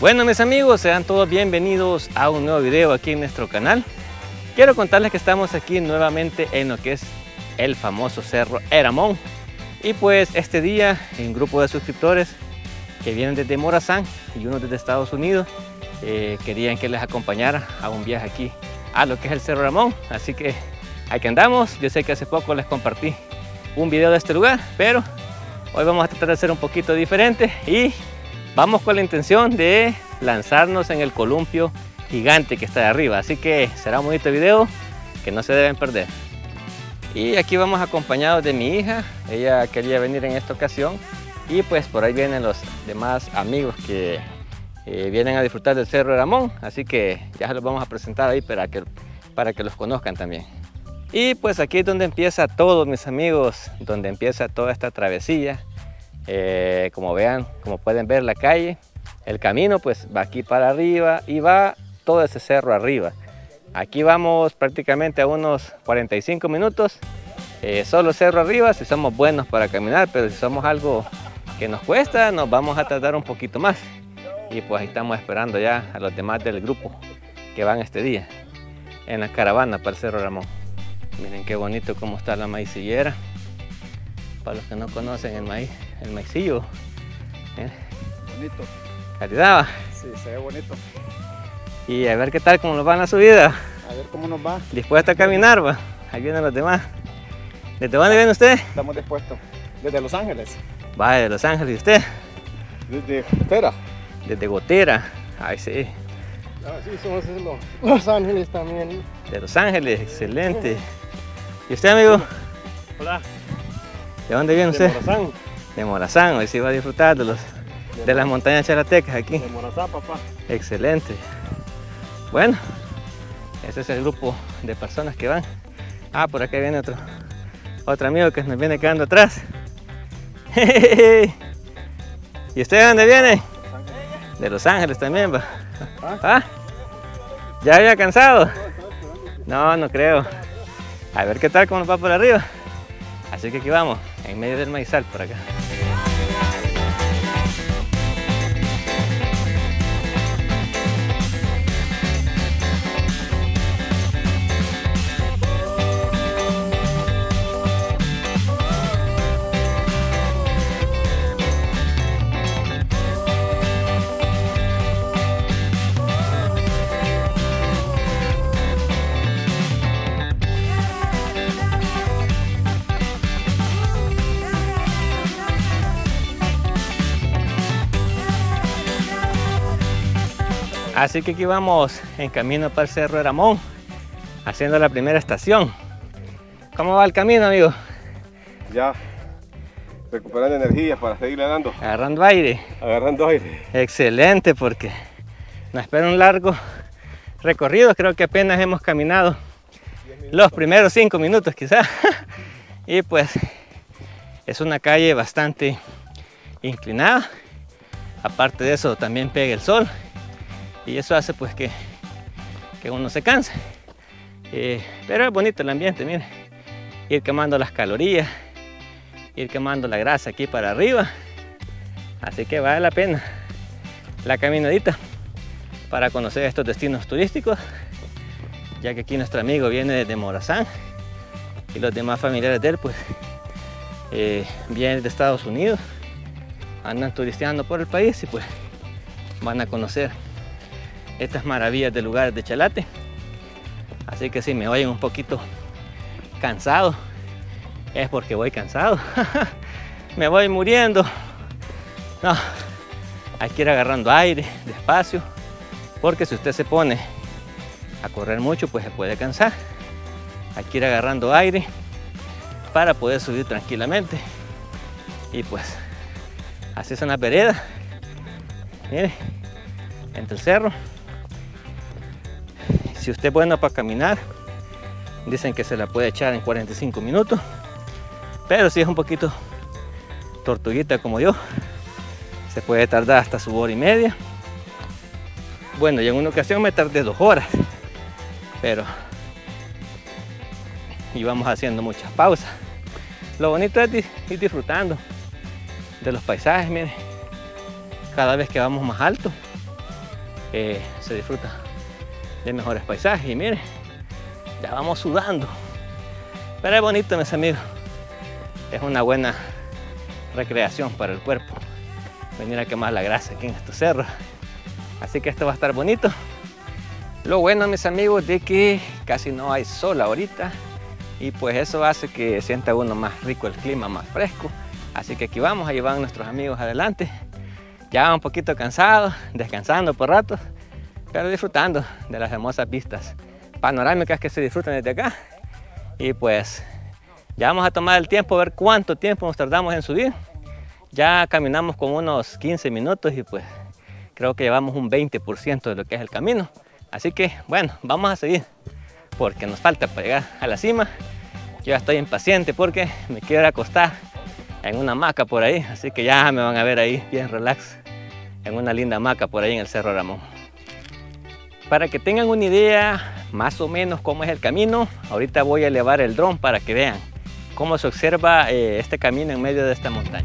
Bueno, mis amigos, sean todos bienvenidos a un nuevo video aquí en nuestro canal. Quiero contarles que estamos aquí nuevamente en lo que es el famoso Cerro Eramón. Y pues este día, un grupo de suscriptores que vienen desde Morazán y uno desde Estados Unidos, querían que les acompañara a un viaje aquí a lo que es el Cerro Eramón. Así que aquí andamos. Yo sé que hace poco les compartí un video de este lugar, pero hoy vamos a tratar de hacer un poquito diferente y vamos con la intención de lanzarnos en el columpio gigante que está de arriba. Así que será un bonito video que no se deben perder. Y aquí vamos acompañados de mi hija. Ella quería venir en esta ocasión y pues por ahí vienen los demás amigos que vienen a disfrutar del Cerro Eramón. Así que ya se los vamos a presentar ahí para que los conozcan también. Y pues aquí es donde empieza todo, mis amigos, donde empieza toda esta travesía. Como pueden ver la calle, el camino pues va aquí para arriba y va todo ese cerro arriba. Aquí vamos prácticamente a unos 45 minutos, solo cerro arriba si somos buenos para caminar, pero si somos algo que nos cuesta, nos vamos a tardar un poquito más. Y pues ahí estamos esperando ya a los demás del grupo que van este día en la caravana para el Cerro Eramón. Miren qué bonito cómo está la maicillera. Para los que no conocen el maíz, el maicillo. Bonito. Calidad. Sí, se ve bonito. Y a ver qué tal, cómo nos va en la subida. A ver cómo nos va. Dispuesto a caminar, va. Ahí vienen los demás. ¿Desde dónde viene usted? Estamos dispuestos. Desde Los Ángeles. Va, de Los Ángeles. ¿Y usted? Desde Gotera. Desde Gotera. Ay, sí. Ah, sí, somos de Los Ángeles también. De Los Ángeles, excelente. ¿Y usted, amigo? Hola. ¿De dónde viene usted? De Morazán. De Morazán. Hoy sí va a disfrutar de las montañas chalatecas aquí. De Morazán, papá. Excelente. Bueno, ese es el grupo de personas que van. Ah, por acá viene otro amigo que nos viene quedando atrás. ¿Y usted de dónde viene? De Los Ángeles también, va. ¿Ah? ¿Ya había cansado? No, no creo. A ver qué tal, cómo nos va por arriba. Así que aquí vamos, en medio del maizal por acá. Así que aquí vamos en camino para el Cerro Eramón, haciendo la primera estación. ¿Cómo va el camino, amigo? Ya, recuperando energía para seguirle dando. Agarrando aire. Agarrando aire. Excelente, porque nos espera un largo recorrido. Creo que apenas hemos caminado los primeros 5 minutos quizás. Y pues es una calle bastante inclinada. Aparte de eso también pega el sol. Y eso hace pues que uno se canse. Pero es bonito el ambiente, miren. Ir quemando las calorías, ir quemando la grasa aquí para arriba. Así que vale la pena la caminadita para conocer estos destinos turísticos, ya que aquí nuestro amigo viene desde Morazán y los demás familiares de él pues vienen de Estados Unidos, andan turisteando por el país y pues van a conocer estas maravillas de lugares de Chalate. Así que si me oyen un poquito cansado, es porque voy cansado. Me voy muriendo. No, hay que ir agarrando aire despacio, porque si usted se pone a correr mucho pues se puede cansar. Hay que ir agarrando aire para poder subir tranquilamente. Y pues así son las veredas. Mire, entre el cerro. Si usted es bueno para caminar, dicen que se la puede echar en 45 minutos. Pero si es un poquito tortuguita como yo, se puede tardar hasta su hora y media. Bueno, y en una ocasión me tardé 2 horas. Pero íbamos haciendo muchas pausas. Lo bonito es ir disfrutando de los paisajes, miren. Cada vez que vamos más alto, se disfruta de mejores paisajes. Y miren, ya vamos sudando, pero es bonito, mis amigos. Es una buena recreación para el cuerpo venir a quemar la grasa aquí en estos cerros. Así que esto va a estar bonito. Lo bueno, mis amigos, de que casi no hay sol ahorita, y pues eso hace que sienta uno más rico el clima, más fresco. Así que aquí vamos, ahí van nuestros amigos adelante, ya un poquito cansados, descansando por ratos, pero disfrutando de las hermosas vistas panorámicas que se disfrutan desde acá. Y pues ya vamos a tomar el tiempo, a ver cuánto tiempo nos tardamos en subir. Ya caminamos con unos 15 minutos y pues creo que llevamos un 20% de lo que es el camino. Así que bueno, vamos a seguir porque nos falta para llegar a la cima. Yo ya estoy impaciente porque me quiero acostar en una hamaca por ahí, así que ya me van a ver ahí bien relax en una linda hamaca por ahí en el Cerro Ramón. Para que tengan una idea más o menos cómo es el camino, ahorita voy a elevar el dron para que vean cómo se observa este camino en medio de esta montaña.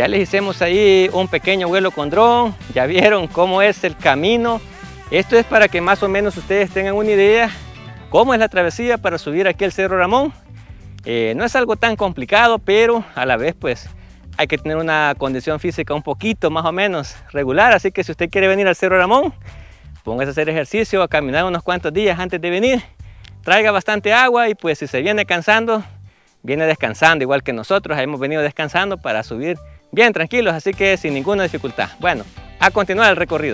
Ya les hicimos ahí un pequeño vuelo con dron, ya vieron cómo es el camino. Esto es para que más o menos ustedes tengan una idea cómo es la travesía para subir aquí al Cerro Ramón. No es algo tan complicado, pero a la vez pues hay que tener una condición física un poquito más o menos regular. Así que si usted quiere venir al Cerro Ramón, póngase a hacer ejercicio, a caminar unos cuantos días antes de venir. Traiga bastante agua y pues si se viene cansando, viene descansando igual que nosotros. Hemos venido descansando para subir bien tranquilos, así que sin ninguna dificultad. Bueno, a continuar el recorrido.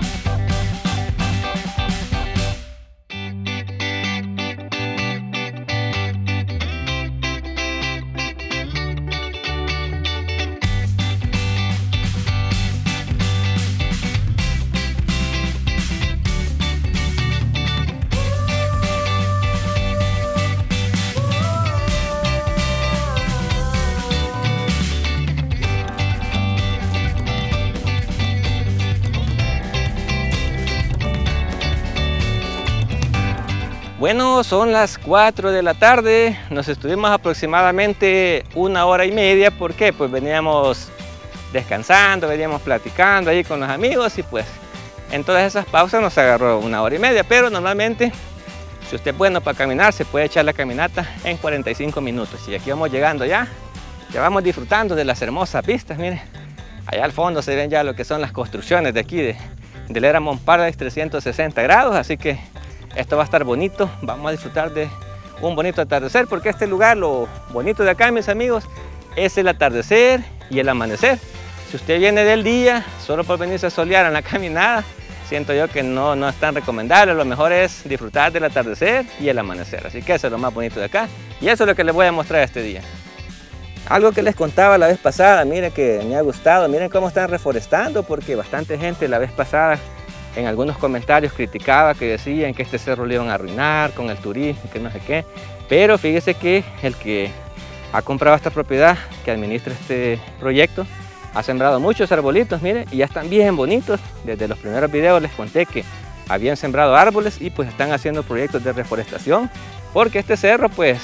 Bueno, son las 4 de la tarde, nos estuvimos aproximadamente 1 hora y media, ¿por qué? Pues veníamos descansando, veníamos platicando ahí con los amigos y pues en todas esas pausas nos agarró 1 hora y media, pero normalmente si usted es bueno para caminar se puede echar la caminata en 45 minutos y aquí vamos llegando ya vamos disfrutando de las hermosas vistas, miren, allá al fondo se ven ya lo que son las construcciones de aquí del Eramon Paradise 360 grados, así que esto va a estar bonito, vamos a disfrutar de un bonito atardecer, porque este lugar, lo bonito de acá, mis amigos, es el atardecer y el amanecer. Si usted viene del día, solo por venirse a solear en la caminada, siento yo que no es tan recomendable. Lo mejor es disfrutar del atardecer y el amanecer, así que eso es lo más bonito de acá, y eso es lo que les voy a mostrar este día. Algo que les contaba la vez pasada, miren que me ha gustado, miren cómo están reforestando, porque bastante gente la vez pasada en algunos comentarios criticaba, que decían que este cerro lo iban a arruinar con el turismo, que no sé qué. Pero fíjese que el que ha comprado esta propiedad, que administra este proyecto, ha sembrado muchos arbolitos, miren, y ya están bien bonitos. Desde los primeros videos les conté que habían sembrado árboles y pues están haciendo proyectos de reforestación, porque este cerro pues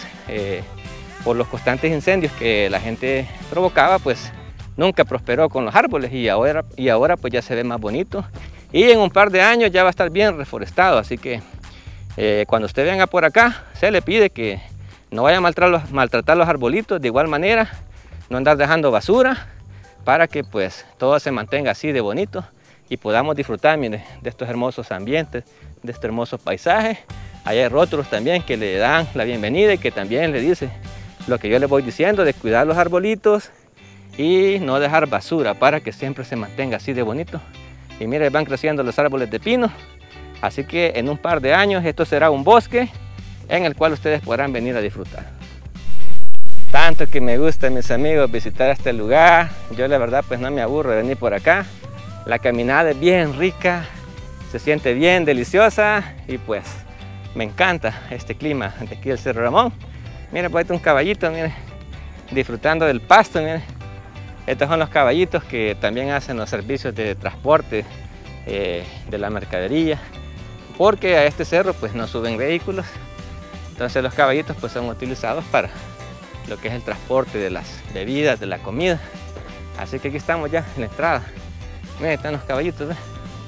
por los constantes incendios que la gente provocaba, pues nunca prosperó con los árboles y ahora pues ya se ve más bonito. Y en un par de años ya va a estar bien reforestado, así que cuando usted venga por acá, se le pide que no vaya a maltratar los arbolitos, de igual manera, no andar dejando basura, para que pues todo se mantenga así de bonito y podamos disfrutar, mire, de estos hermosos ambientes, de estos hermosos paisajes. Allá hay rótulos también que le dan la bienvenida y que también le dice lo que yo les voy diciendo, de cuidar los arbolitos y no dejar basura, para que siempre se mantenga así de bonito. Y mire, van creciendo los árboles de pino, así que en un par de años esto será un bosque en el cual ustedes podrán venir a disfrutar. Tanto que me gusta, mis amigos, visitar este lugar. Yo la verdad pues no me aburro de venir por acá. La caminada es bien rica, se siente bien deliciosa y pues me encanta este clima de aquí del Cerro Ramón. Miren, pues ahí está un caballito, miren, disfrutando del pasto, miren. Estos son los caballitos que también hacen los servicios de transporte de la mercadería, porque a este cerro pues no suben vehículos, entonces los caballitos pues son utilizados para lo que es el transporte de las bebidas, de la comida. Así que aquí estamos ya en la entrada. Miren, están los caballitos, ¿ves?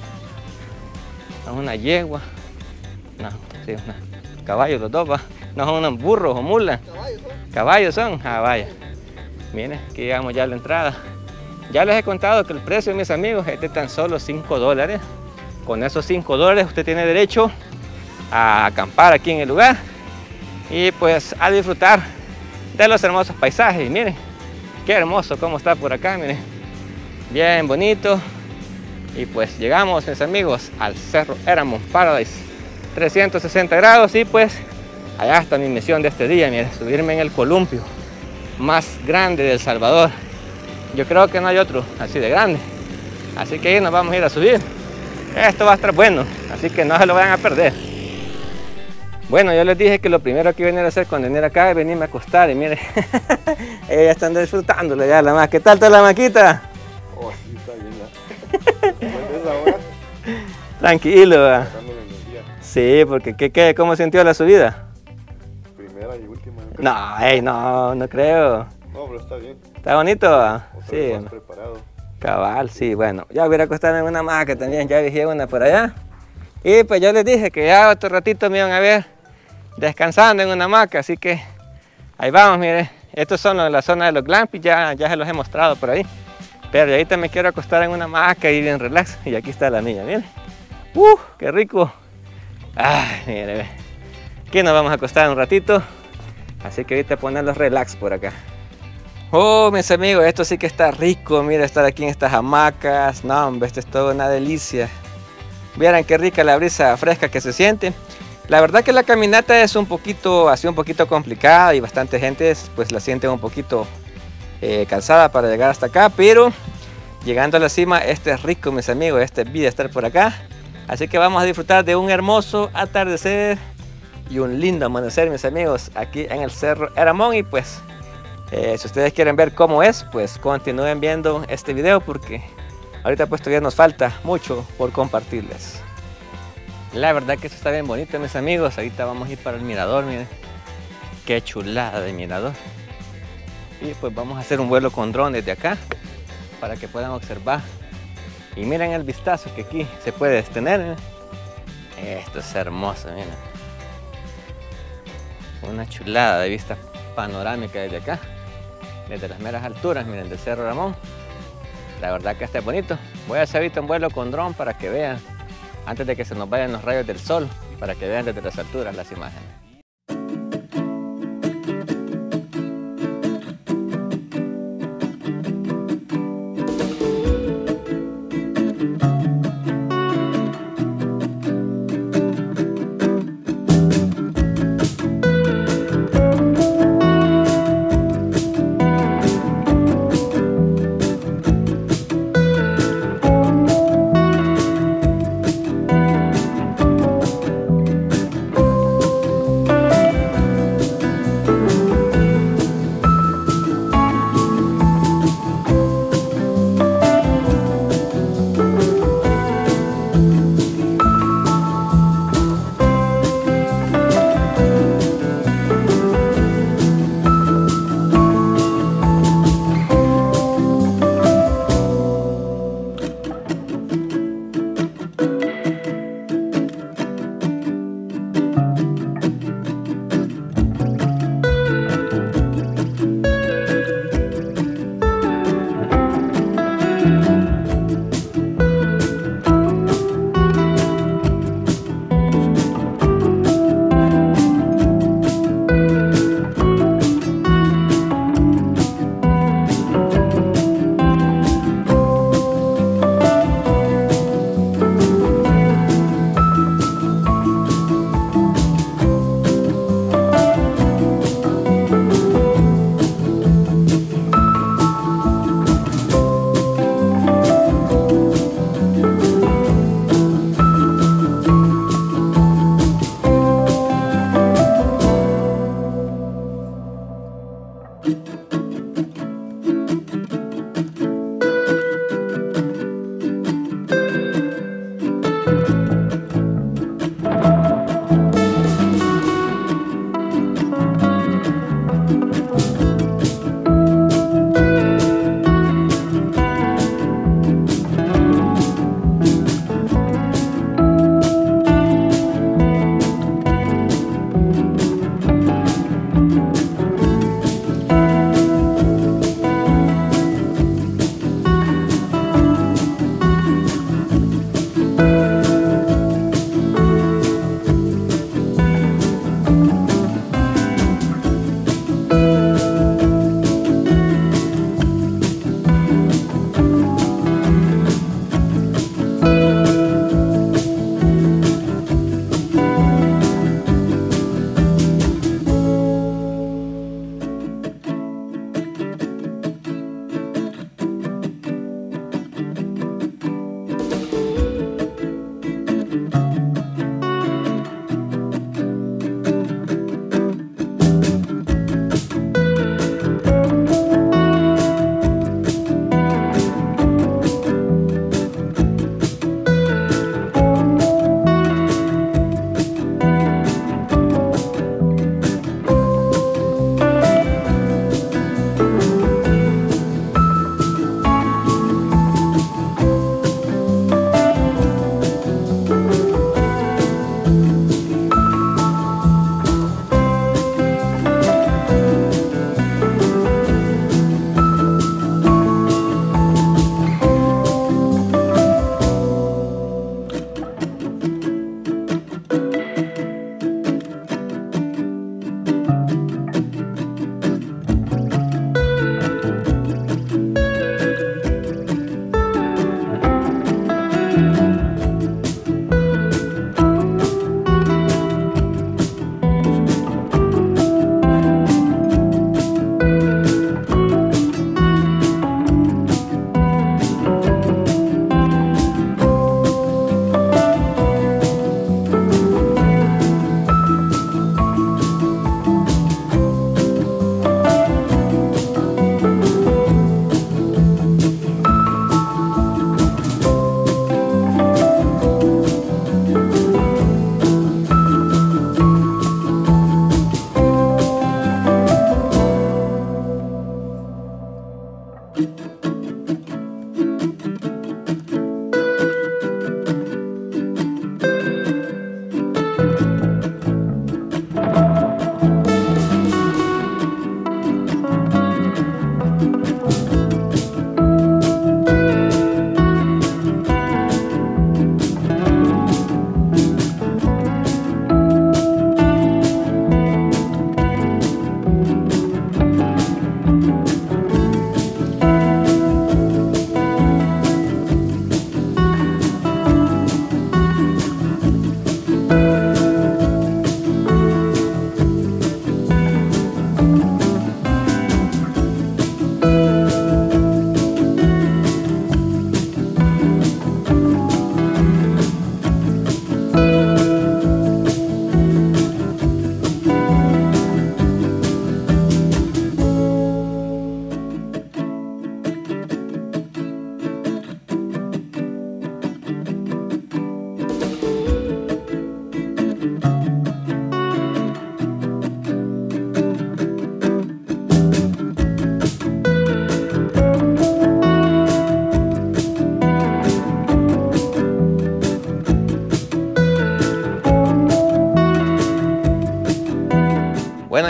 Son una yegua, no, sí, caballos los dos, ¿va? No son unos burros o mulas. Caballos son, ah, vaya. Miren, aquí llegamos ya a la entrada. Ya les he contado que el precio, mis amigos, es de tan solo $5. Con esos $5 usted tiene derecho a acampar aquí en el lugar y pues a disfrutar de los hermosos paisajes. Y miren, qué hermoso cómo está por acá, miren. Bien bonito. Y pues llegamos, mis amigos, al Cerro Eramon Paradise 360 grados y pues allá está mi misión de este día, miren, subirme en el columpio más grande de El Salvador. Yo creo que no hay otro así de grande, así que ahí nos vamos a ir a subir. Esto va a estar bueno, así que no se lo vayan a perder. Bueno, yo les dije que lo primero que iba a venir a hacer cuando venir acá es venirme a acostar y miren, ellas están disfrutándolo ya la más. ¿Qué tal está la maquita? Oh, sí, está bien, ¿no? Tranquilo, ¿va? Sí, porque ¿cómo sintió la subida? Primera y última. No, no creo. No, pero está bien. ¿Está bonito? Sí. Más preparado. Cabal, sí, bueno. Ya hubiera acostado en una hamaca también, ya dejé una por allá. Y pues yo les dije que ya otro ratito me iban a ver descansando en una hamaca, así que ahí vamos, mire. Estos son la zona de los glamping, ya se los he mostrado por ahí. Pero ahorita me quiero acostar en una hamaca y bien relax. Y aquí está la niña, mire. ¡Qué rico! ¡Ay, mire, ve! Aquí nos vamos a acostar un ratito. Así que ahorita ponerlos relax por acá. Oh, mis amigos, esto sí que está rico. Mira, estar aquí en estas hamacas. No, hombre, esto es toda una delicia. Vieran qué rica la brisa fresca que se siente. La verdad que la caminata es un poquito complicada y bastante gente pues la siente un poquito cansada para llegar hasta acá, pero llegando a la cima, este es rico, mis amigos, este es vida estar por acá. Así que vamos a disfrutar de un hermoso atardecer y un lindo amanecer, mis amigos, aquí en el Cerro Eramón. Y pues si ustedes quieren ver cómo es, pues continúen viendo este video, porque ahorita pues todavía nos falta mucho por compartirles. La verdad que esto está bien bonito, mis amigos. Ahorita vamos a ir para el mirador, miren. Qué chulada de mirador. Y pues vamos a hacer un vuelo con dron desde acá para que puedan observar. Y miren el vistazo que aquí se puede tener, miren. Esto es hermoso, miren. Una chulada de vista panorámica desde acá, desde las meras alturas, miren, del Cerro Eramón. La verdad que está bonito. Voy a hacer ahorita un vuelo con dron para que vean, antes de que se nos vayan los rayos del sol, para que vean desde las alturas las imágenes.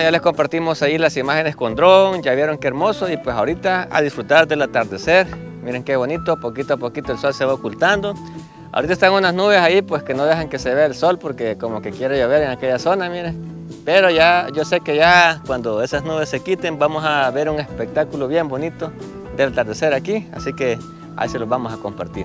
ya les compartimos ahí las imágenes con dron, ya vieron qué hermoso, y pues ahorita a disfrutar del atardecer. Miren qué bonito, poquito a poquito el sol se va ocultando. Ahorita están unas nubes ahí pues que no dejan que se vea el sol porque como que quiere llover en aquella zona, miren. Pero ya, yo sé que ya cuando esas nubes se quiten vamos a ver un espectáculo bien bonito del atardecer aquí, así que ahí se los vamos a compartir.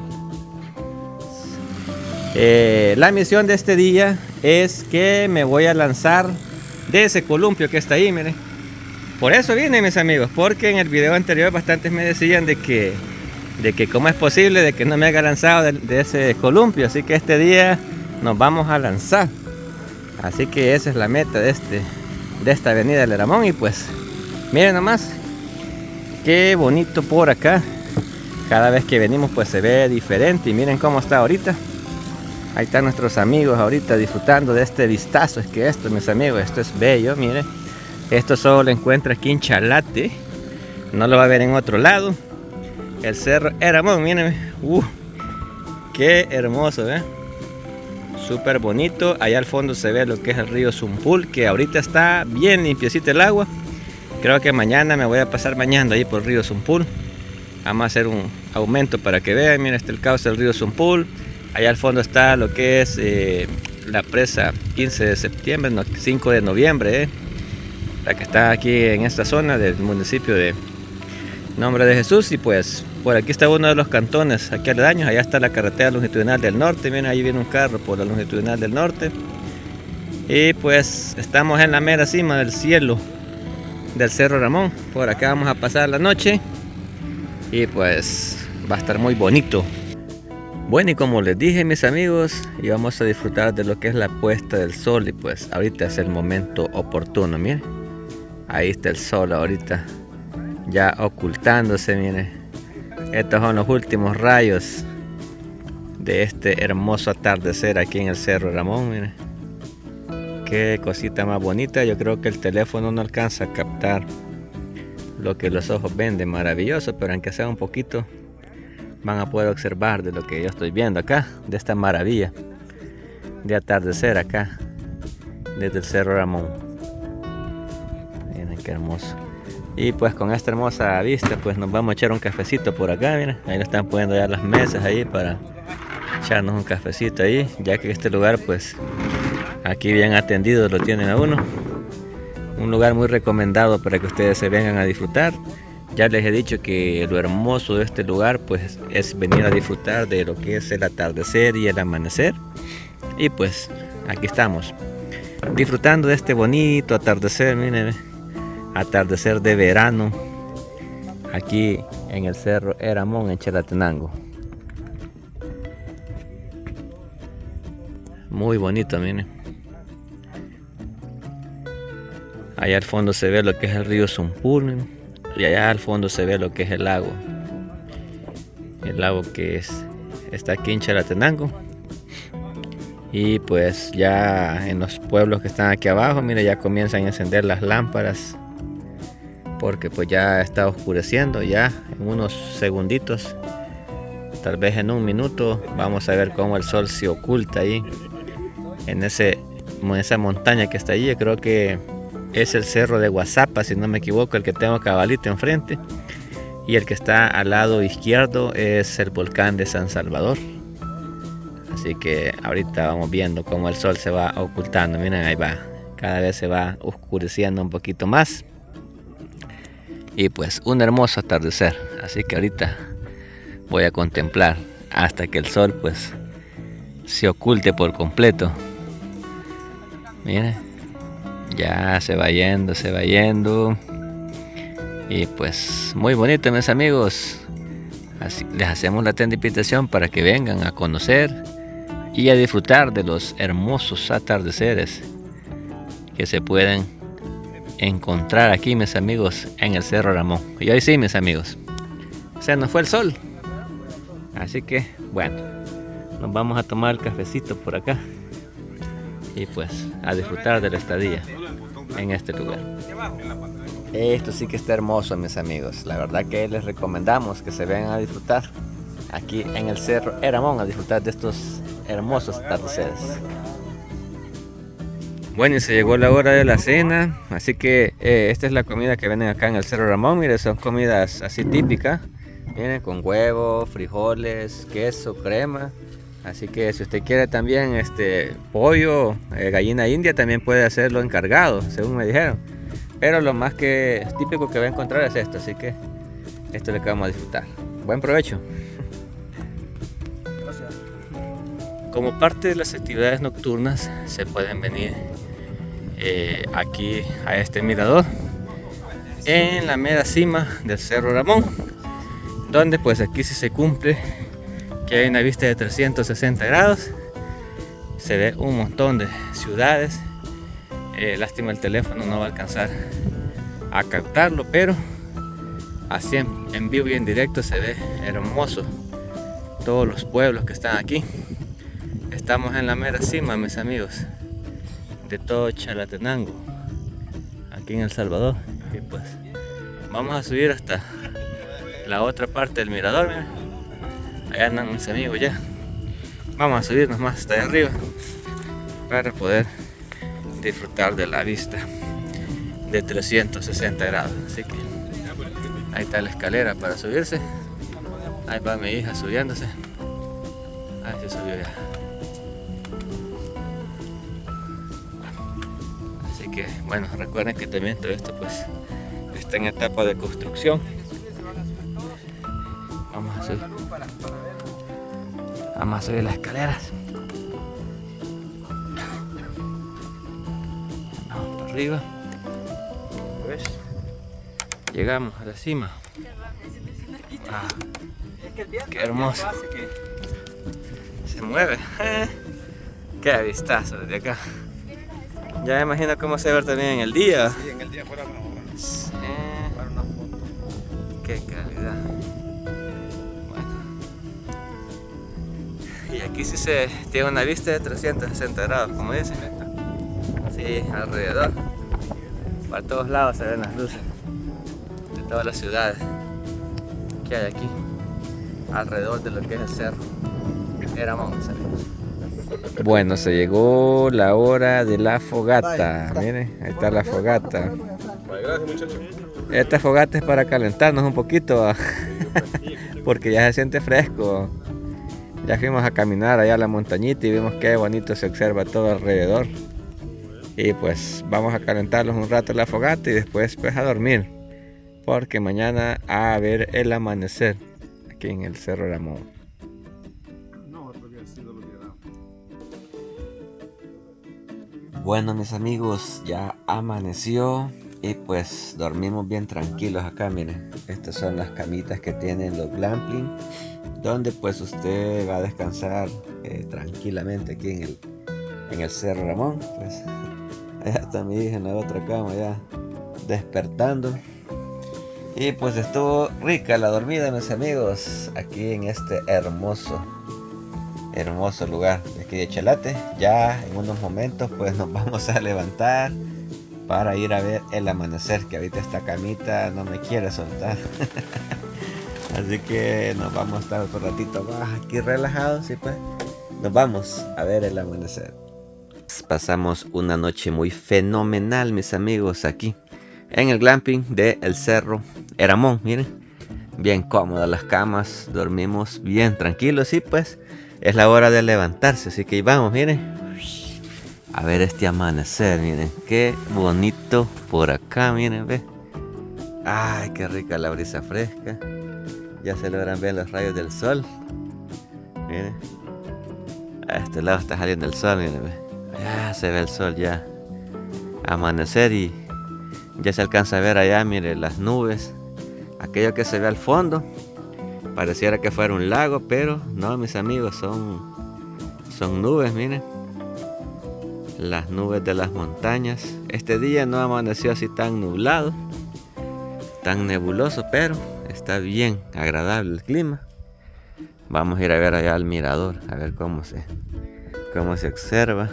La misión de este día es que me voy a lanzar de ese columpio que está ahí, miren. Por eso vine, mis amigos, porque en el video anterior bastantes me decían de que cómo es posible de que no me haya lanzado de ese columpio, así que este día nos vamos a lanzar. Así que esa es la meta de esta avenida del Eramón. Y pues miren nomás qué bonito por acá. Cada vez que venimos pues se ve diferente, y miren cómo está ahorita. Ahí están nuestros amigos ahorita disfrutando de este vistazo. Es que esto, mis amigos, esto es bello, miren. Esto solo lo encuentra aquí en Chalate, no lo va a ver en otro lado. El cerro Eramón, miren, qué hermoso, súper bonito. Allá al fondo se ve lo que es el río Zumpul, que ahorita está bien limpiecito el agua. Creo que mañana me voy a pasar bañando ahí por el río Zumpul. Vamos a hacer un aumento para que vean. Miren, este es el cauce del río Zumpul. Allá al fondo está lo que es la presa 15 de septiembre, no, 5 de noviembre, la que está aquí en esta zona del municipio de Nombre de Jesús. Y pues por aquí está uno de los cantones aquí aledaños. Allá está la carretera longitudinal del norte. Miren, ahí viene un carro por la longitudinal del norte. Y pues estamos en la mera cima del cielo del Cerro Eramón. Por acá vamos a pasar la noche y pues va a estar muy bonito. Bueno, y como les dije, mis amigos, y vamos a disfrutar de lo que es la puesta del sol. Y pues ahorita es el momento oportuno. Miren, ahí está el sol ahorita ya ocultándose. Miren, estos son los últimos rayos de este hermoso atardecer aquí en el Cerro Eramón. Miren, qué cosita más bonita. Yo creo que el teléfono no alcanza a captar lo que los ojos ven de maravilloso, pero aunque sea un poquito van a poder observar de lo que yo estoy viendo acá, de esta maravilla de atardecer acá desde el Cerro Eramón. Miren qué hermoso. Y pues con esta hermosa vista pues nos vamos a echar un cafecito por acá. Miren, ahí nos están poniendo ya las mesas ahí para echarnos un cafecito ahí, ya que este lugar pues aquí bien atendido lo tienen a uno. Un lugar muy recomendado para que ustedes se vengan a disfrutar. Ya les he dicho que lo hermoso de este lugar pues es venir a disfrutar de lo que es el atardecer y el amanecer. Y pues aquí estamos disfrutando de este bonito atardecer. Miren, atardecer de verano aquí en el Cerro Eramón en Chalatenango. Muy bonito, miren. Allá al fondo se ve lo que es el río Zumpul, y allá al fondo se ve lo que es el lago. El lago que está aquí en Chalatenango. Y pues ya en los pueblos que están aquí abajo, mira, ya comienzan a encender las lámparas, porque pues ya está oscureciendo. Ya en unos segunditos, tal vez en un minuto, vamos a ver cómo el sol se oculta ahí en esa montaña que está allí. Yo creo que es el cerro de Guazapa, si no me equivoco, el que tengo cabalito enfrente, y el que está al lado izquierdo es el volcán de San Salvador. Así que ahorita vamos viendo cómo el sol se va ocultando. Miren, ahí va, cada vez se va oscureciendo un poquito más. Y pues un hermoso atardecer. Así que ahorita voy a contemplar hasta que el sol pues se oculte por completo. Miren, ya se va yendo, se va yendo. Y pues muy bonito, mis amigos. Así les hacemos la atenta invitación para que vengan a conocer y a disfrutar de los hermosos atardeceres que se pueden encontrar aquí, mis amigos, en el Cerro Eramón. Y hoy sí, mis amigos, se nos fue el sol. Así que bueno, nos vamos a tomar el cafecito por acá y pues a disfrutar de la estadía en este lugar. Esto sí que está hermoso, mis amigos. La verdad que les recomendamos que se vengan a disfrutar aquí en el Cerro Eramón, a disfrutar de estos hermosos atardeceres. Bueno, y se llegó la hora de la cena, así que esta es la comida que venden acá en el Cerro Ramón. Miren, son comidas así típicas. Miren, con huevo, frijoles, queso, crema. Así que si usted quiere también pollo, gallina india, también puede hacerlo encargado, según me dijeron. Pero lo más que típico que va a encontrar es esto, así que esto es lo que vamos a disfrutar. Buen provecho. Gracias. Como parte de las actividades nocturnas se pueden venir aquí a este mirador en la mera cima del Cerro Ramón, donde pues aquí sí se cumple que hay una vista de 360 grados, se ve un montón de ciudades. Lástima el teléfono no va a alcanzar a captarlo, pero así en vivo y en directo se ve hermoso todos los pueblos que están aquí. Estamos en la mera cima, mis amigos, de todo Chalatenango, aquí en El Salvador. Y pues vamos a subir hasta la otra parte del mirador. Miren, allá andan mis amigos ya. Vamos a subirnos más hasta allá arriba para poder disfrutar de la vista de 360 grados. Así que ahí está la escalera para subirse. Ahí va mi hija subiéndose. Ahí se subió ya. Así que bueno, recuerden que también todo esto pues está en etapa de construcción. Vamos a subir. Vamos a subir las escaleras. Vamos para arriba. ¿Ves? Llegamos a la cima. Ah, qué hermoso. Se mueve. Qué vistazo desde acá. Ya me imagino cómo se ve también en el día. Sí, en el día fuera mejor. Sí. Para una foto. Qué calidad. Bueno. Y aquí sí se tiene una vista de 360 grados, como dicen. Sí, alrededor. Para todos lados se ven las luces de todas las ciudades que hay aquí alrededor de lo que es el Cerro Ramón. Bueno, se llegó la hora de la fogata. Miren, ahí está la fogata. Gracias, muchachos. Esta fogata es para calentarnos un poquito, porque ya se siente fresco. Ya fuimos a caminar allá a la montañita y vimos qué bonito se observa todo alrededor. Y pues vamos a calentarnos un rato en la fogata y después pues a dormir, porque mañana a ver el amanecer aquí en el Cerro Ramón. Bueno, mis amigos, ya amaneció y pues dormimos bien tranquilos acá. Miren, estas son las camitas que tienen los glamping, donde pues usted va a descansar tranquilamente aquí en el Cerro Ramón. Pues allá está mi hija en la otra cama ya despertando. Y pues estuvo rica la dormida, mis amigos, aquí en este hermoso lugar de aquí de Chalate. Ya en unos momentos pues nos vamos a levantar para ir a ver el amanecer, que ahorita esta camita no me quiere soltar. Así que nos vamos a estar otro ratito más aquí relajados y pues nos vamos a ver el amanecer. Pasamos una noche muy fenomenal, mis amigos, aquí en el glamping de El Cerro Ramón. Miren, bien cómodas las camas, dormimos bien tranquilos y pues es la hora de levantarse, así que vamos, miren, a ver este amanecer. Miren, qué bonito por acá, miren, ve. Ay, qué rica la brisa fresca. Ya se logran ver los rayos del sol. Miren, a este lado está saliendo el sol, miren, ve. Ya se ve el sol ya amanecer y ya se alcanza a ver allá, miren, las nubes. Aquello que se ve al fondo pareciera que fuera un lago, pero no, mis amigos, son nubes, miren. Las nubes de las montañas. Este día no amaneció así tan nublado, tan nebuloso, pero está bien agradable el clima. Vamos a ir a ver allá al mirador, a ver cómo se observa.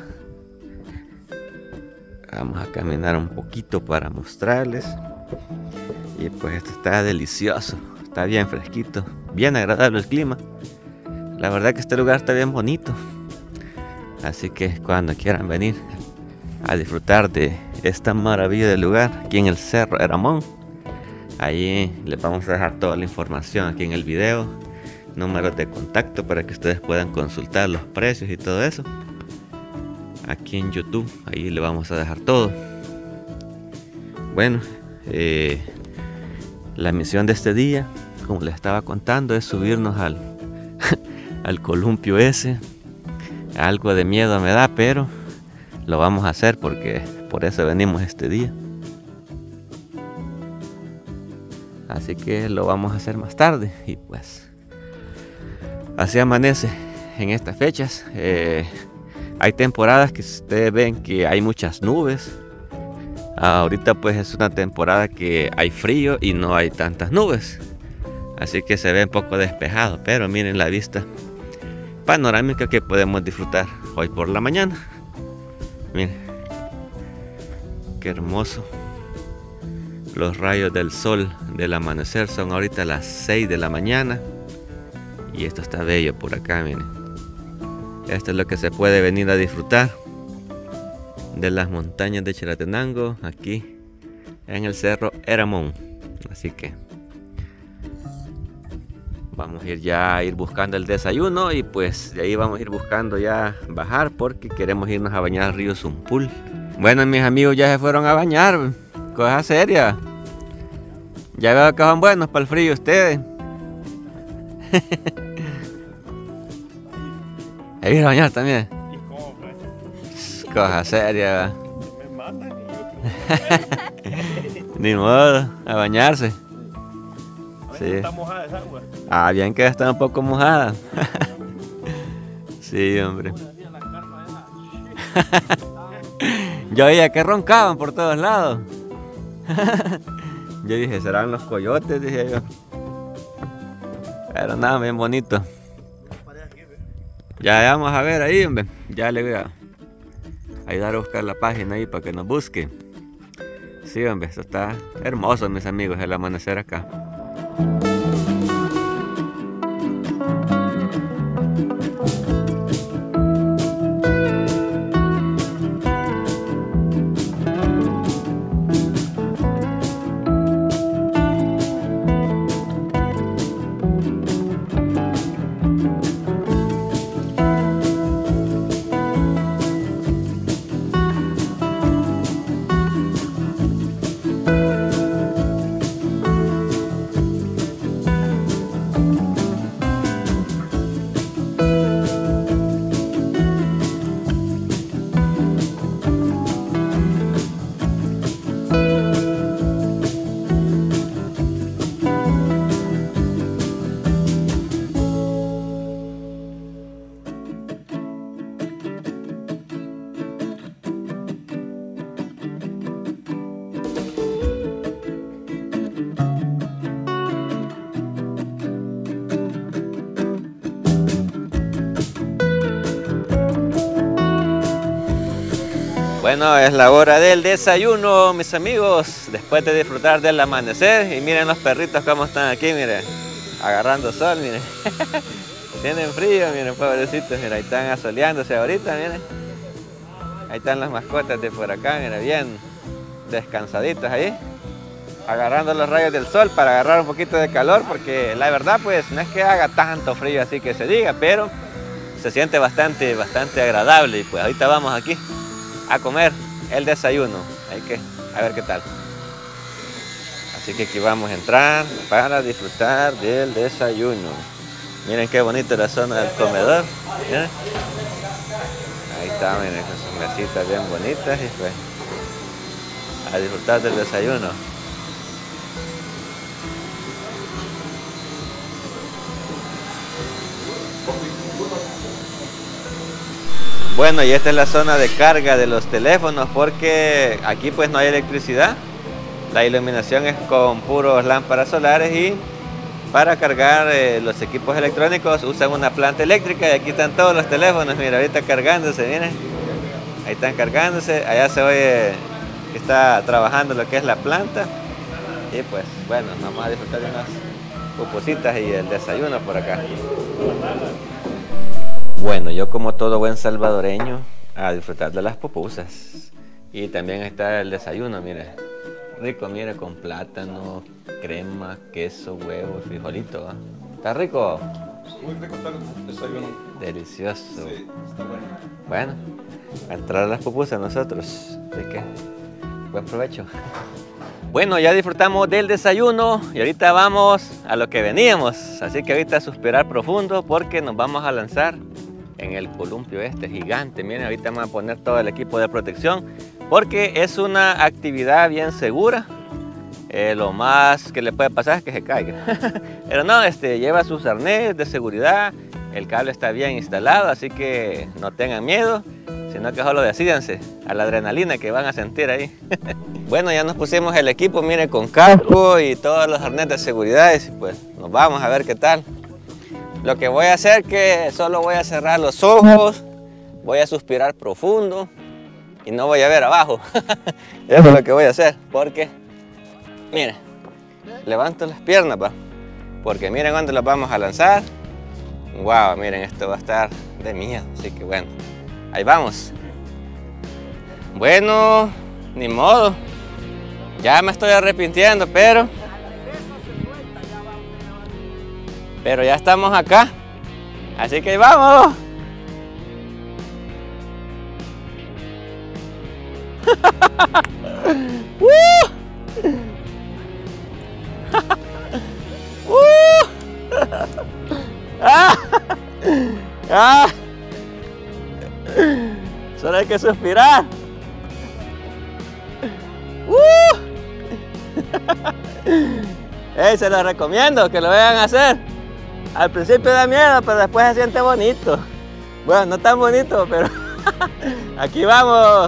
Vamos a caminar un poquito para mostrarles. Y pues esto está delicioso, está bien fresquito, bien agradable el clima. La verdad que este lugar está bien bonito. Así que cuando quieran venir a disfrutar de esta maravilla de lugar aquí en el Cerro Eramón. Ahí les vamos a dejar toda la información aquí en el video, números de contacto para que ustedes puedan consultar los precios y todo eso. Aquí en YouTube, ahí le vamos a dejar todo. Bueno, la misión de este día, como les estaba contando, es subirnos al al columpio ese. Algo de miedo me da, pero lo vamos a hacer porque por eso venimos este día. Así que lo vamos a hacer más tarde. Y pues así amanece en estas fechas. Hay temporadas que ustedes ven que hay muchas nubes. Ahorita pues es una temporada que hay frío y no hay tantas nubes. Así que se ve un poco despejado. Pero miren la vista panorámica que podemos disfrutar hoy por la mañana. Miren, qué hermoso. Los rayos del sol del amanecer son ahorita las 6 de la mañana. Y esto está bello por acá, miren. Esto es lo que se puede venir a disfrutar de las montañas de Chalatenango, aquí en el Cerro Eramón. Así que vamos a ir buscando el desayuno y pues de ahí vamos a ir buscando ya bajar porque queremos irnos a bañar al río Zumpul. Bueno, mis amigos ya se fueron a bañar, cosa seria. Ya veo que son buenos para el frío ustedes. ¿Hay que ir a bañar también? ¿Y cómo, pues? Cosa seria. Me matan. Ni modo, a bañarse. Sí. Está mojada esa agua. Ah, bien que está un poco mojada. Sí, hombre. Yo oía que roncaban por todos lados. Yo dije, ¿serán los coyotes? Dije yo. Pero nada, bien bonito. Ya vamos a ver ahí, hombre. Ya le voy a ayudar a buscar la página ahí para que nos busque. Sí, hombre, esto está hermoso, mis amigos, el amanecer acá. Bueno, es la hora del desayuno, mis amigos, después de disfrutar del amanecer. Y miren los perritos cómo están aquí, miren, agarrando sol, miren. Tienen frío, miren, pobrecitos, miren, ahí están asoleándose ahorita, miren. Ahí están las mascotas de por acá, miren, bien descansaditos ahí, agarrando los rayos del sol para agarrar un poquito de calor, porque la verdad pues no es que haga tanto frío así que se diga, pero se siente bastante agradable. Y pues ahorita vamos aquí a comer el desayuno. Hay que a ver qué tal. Así que aquí vamos a entrar para disfrutar del desayuno. Miren qué bonita la zona del comedor. ¿Miren? Ahí está, miren, con sus mesitas bien bonitas y pues a disfrutar del desayuno. Bueno, y esta es la zona de carga de los teléfonos porque aquí pues no hay electricidad. La iluminación es con puros lámparas solares y para cargar los equipos electrónicos usan una planta eléctrica y aquí están todos los teléfonos. Mira, ahorita cargándose, miren. Ahí están cargándose. Allá se oye que está trabajando lo que es la planta. Y pues bueno, vamos a disfrutar de unas pupusitas y el desayuno por acá. Bueno, yo como todo buen salvadoreño, a disfrutar de las pupusas. Y también está el desayuno, mire. Rico, mire, con plátano, crema, queso, huevo, frijolito. ¿Va? ¿Está rico? Muy rico está el desayuno. Delicioso. Sí, está bueno. Bueno, a entrar las pupusas nosotros. ¿De qué? Buen provecho. Bueno, ya disfrutamos del desayuno y ahorita vamos a lo que veníamos. Así que ahorita a suspirar profundo porque nos vamos a lanzar en el columpio este gigante. Miren, ahorita vamos a poner todo el equipo de protección porque es una actividad bien segura. Lo más que le puede pasar es que se caiga. Pero no, lleva sus arnés de seguridad, el cable está bien instalado, así que no tengan miedo, sino que solo decídanse a la adrenalina que van a sentir ahí. Bueno, ya nos pusimos el equipo, miren, con casco y todos los arnés de seguridad, y pues nos vamos a ver qué tal. Lo que voy a hacer es que solo voy a cerrar los ojos, voy a suspirar profundo y no voy a ver abajo. Eso es lo que voy a hacer, porque, miren, levanto las piernas, pa, porque miren dónde las vamos a lanzar. Wow, miren, esto va a estar de miedo, así que bueno, ahí vamos. Bueno, ni modo, ya me estoy arrepintiendo, pero ya estamos acá, así que ahí vamos. Solo hay que suspirar. Se los recomiendo que lo vayan a hacer. Al principio da miedo, pero después se siente bonito. Bueno, no tan bonito, pero aquí vamos.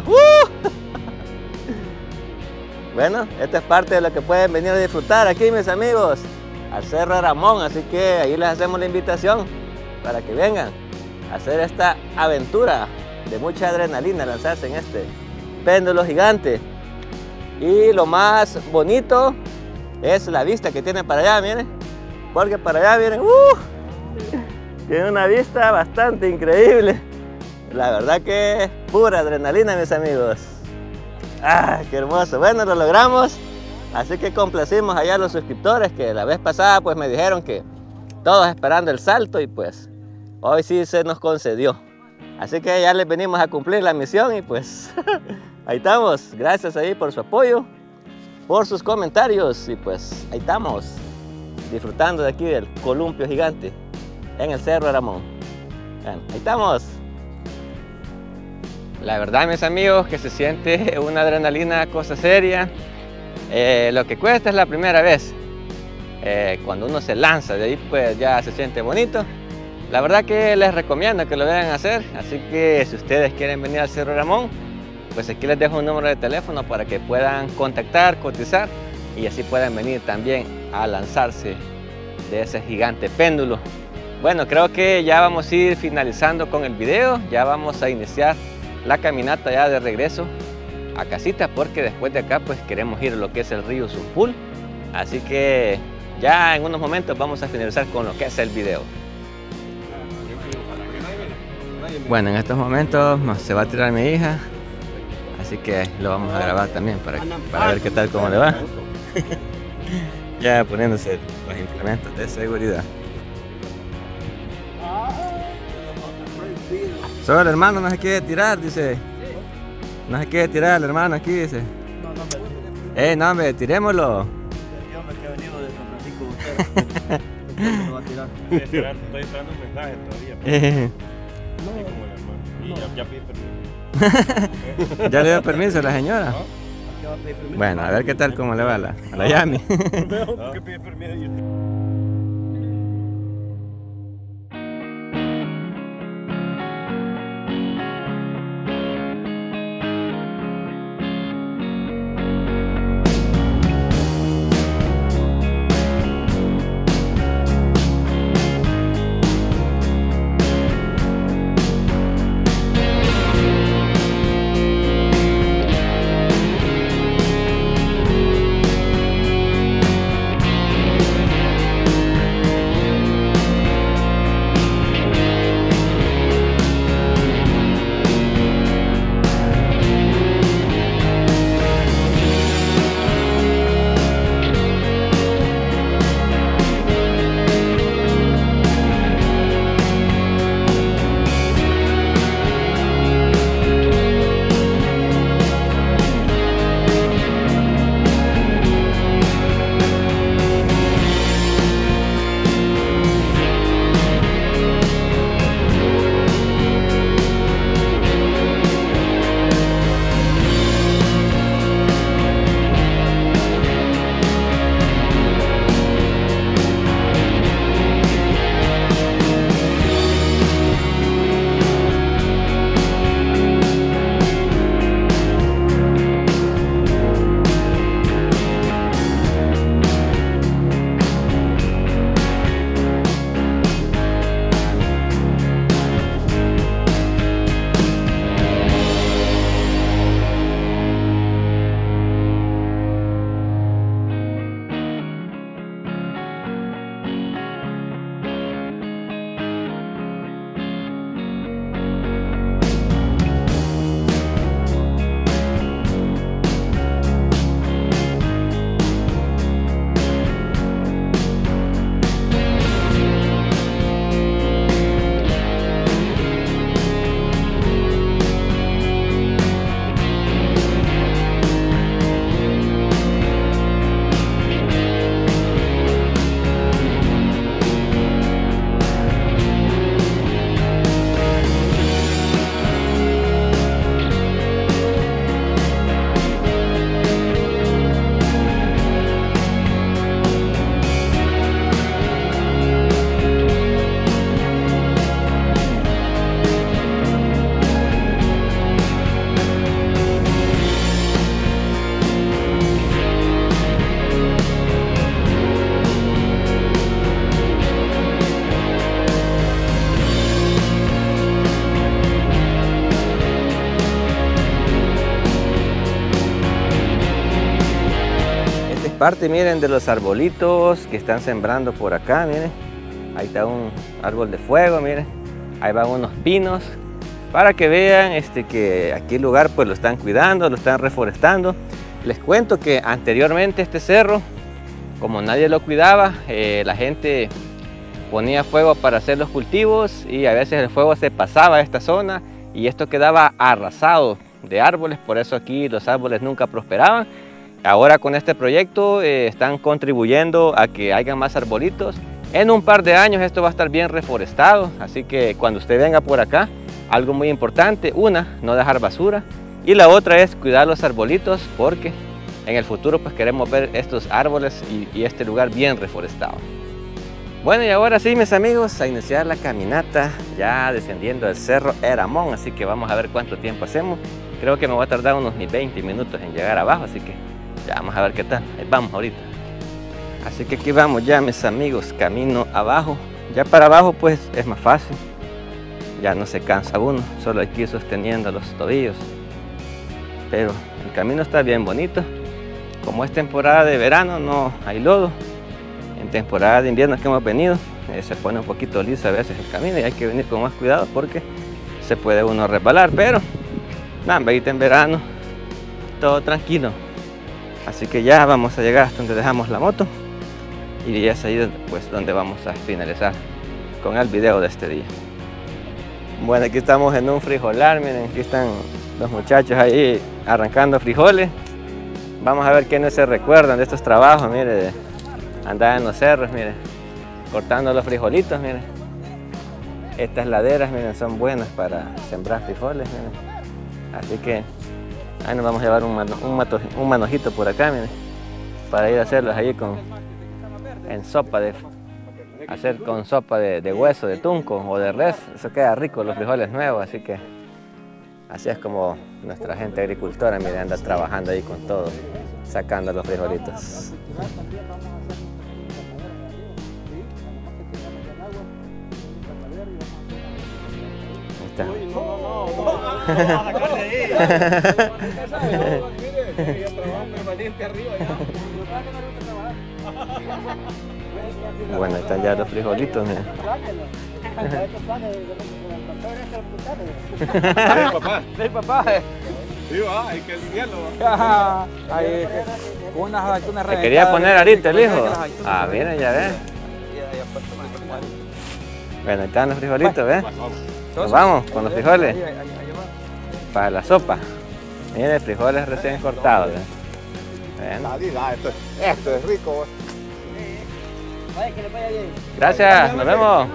Bueno, esta es parte de lo que pueden venir a disfrutar aquí, mis amigos, al Cerro Aramón. Así que ahí les hacemos la invitación para que vengan a hacer esta aventura de mucha adrenalina, lanzarse en este péndulo gigante. Y lo más bonito es la vista que tiene para allá, miren, porque para allá, miren, tiene una vista bastante increíble. La verdad que es pura adrenalina, mis amigos. Qué hermoso. Bueno, lo logramos, así que complacimos allá a los suscriptores que la vez pasada pues me dijeron que todos esperando el salto, y pues hoy sí se nos concedió. Así que ya les venimos a cumplir la misión y pues ahí estamos. Gracias ahí por su apoyo, por sus comentarios, y pues ahí estamos disfrutando de aquí del columpio gigante en el Cerro Aramón. Bueno, ahí estamos. La verdad, mis amigos, que se siente una adrenalina cosa seria. Lo que cuesta es la primera vez. Cuando uno se lanza de ahí, pues ya se siente bonito. La verdad que les recomiendo que lo vayan a hacer. Así que si ustedes quieren venir al Cerro Aramón, pues aquí les dejo un número de teléfono para que puedan contactar, cotizar, y así puedan venir también a lanzarse de ese gigante péndulo. Bueno, creo que ya vamos a ir finalizando con el video. Ya vamos a iniciar la caminata ya de regreso a casita, porque después de acá pues queremos ir a lo que es el río Sumpul. Así que ya en unos momentos vamos a finalizar con lo que es el video. Bueno, en estos momentos se va a tirar mi hija, así que lo vamos a grabar también para ver qué tal, cómo le va. Ya poniéndose los implementos de seguridad. Solo el hermano no se quiere tirar, dice. No se quiere tirar el hermano aquí, dice. No, hombre, tirémoslo. Yo me he venido de San Francisco, usted no va a tirar. Estoy esperando un mensaje todavía. No. Como el hermano. Y ya pedí permiso. ¿Ya le dio permiso a la señora? Bueno, a ver qué tal, cómo le va a la Yami. ¿Por qué pide permiso? Aparte, miren de los arbolitos que están sembrando por acá, miren. Ahí está un árbol de fuego, miren. Ahí van unos pinos. Para que vean que aquí el lugar pues lo están cuidando, lo están reforestando. Les cuento que anteriormente este cerro, como nadie lo cuidaba, la gente ponía fuego para hacer los cultivos y a veces el fuego se pasaba a esta zona y esto quedaba arrasado de árboles, por eso aquí los árboles nunca prosperaban. Ahora con este proyecto están contribuyendo a que haya más arbolitos. En un par de años esto va a estar bien reforestado, así que cuando usted venga por acá, algo muy importante, una, no dejar basura, y la otra es cuidar los arbolitos, porque en el futuro pues queremos ver estos árboles y este lugar bien reforestado. Bueno, y ahora sí, mis amigos, a iniciar la caminata, ya descendiendo el cerro Eramón, así que vamos a ver cuánto tiempo hacemos. Creo que me va a tardar unos 20 minutos en llegar abajo, así que ya vamos a ver qué tal. Ahí vamos ahorita. Así que aquí vamos ya, mis amigos, camino abajo. Ya para abajo pues es más fácil. Ya no se cansa uno, solo hay que ir sosteniendo los tobillos. Pero el camino está bien bonito. Como es temporada de verano no hay lodo. En temporada de invierno que hemos venido se pone un poquito liso a veces el camino y hay que venir con más cuidado porque se puede uno resbalar. Pero nada, ahorita en verano todo tranquilo. Así que ya vamos a llegar hasta donde dejamos la moto y ya es ahí pues donde vamos a finalizar con el video de este día. Bueno, aquí estamos en un frijolar, miren, aquí están los muchachos ahí arrancando frijoles. Vamos a ver quiénes se recuerdan de estos trabajos, miren, de andar en los cerros, miren, cortando los frijolitos, miren. Estas laderas, miren, son buenas para sembrar frijoles, miren. Así que ahí nos vamos a llevar un manojito por acá, miren, para ir a hacerlos ahí en sopa con sopa de hueso, de tunco o de res. Eso queda rico, los frijoles nuevos, así que así es como nuestra gente agricultora, miren, anda trabajando ahí con todo, sacando los frijolitos. Ahí está. Bueno, ahí están ya los frijolitos. Del papá. Sí, hay que alinearlo. ¿Te quería poner ahorita el hijo? Ah, miren, ya ven. Bueno, ahí están los frijolitos, ¿ves? Nos vamos con los frijoles para la sopa. Miren, frijoles recién cortados. Esto es rico. Gracias, nos vemos.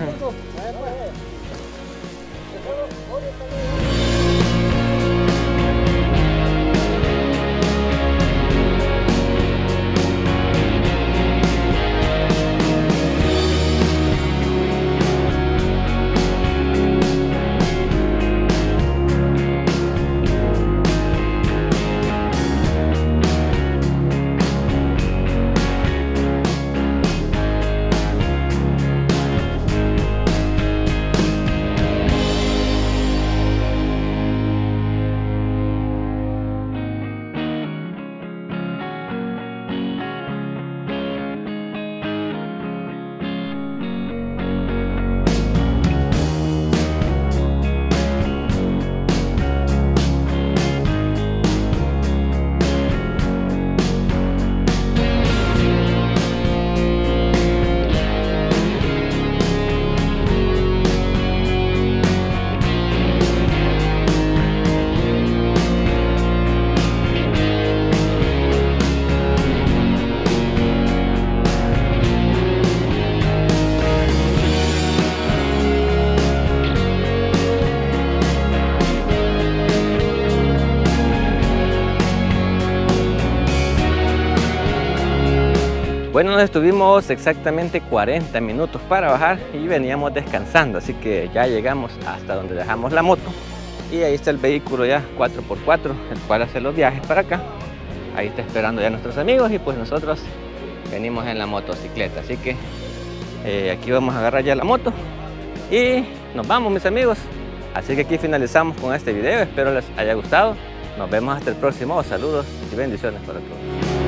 Bueno, nos estuvimos exactamente 40 minutos para bajar y veníamos descansando, así que ya llegamos hasta donde dejamos la moto y ahí está el vehículo ya 4x4, el cual hace los viajes para acá. Ahí está esperando ya nuestros amigos y pues nosotros venimos en la motocicleta, así que aquí vamos a agarrar ya la moto y nos vamos, mis amigos. Así que aquí finalizamos con este video, espero les haya gustado. Nos vemos hasta el próximo, saludos y bendiciones para todos.